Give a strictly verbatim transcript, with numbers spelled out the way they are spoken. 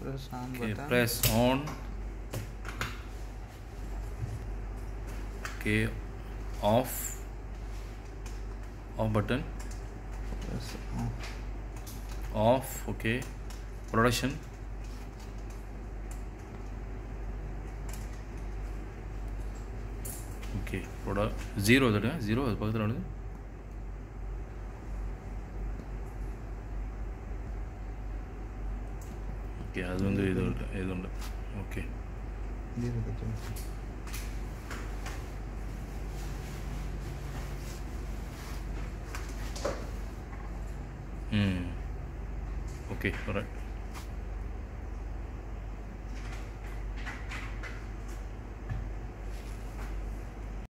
press on okay, button. Press on. Okay, off. Off button. Press off. Off. Okay. Production. Okay. Product zero. That is zero. Okay, அது வந்து இது இது உண்டு. Okay. ம். Okay, alright.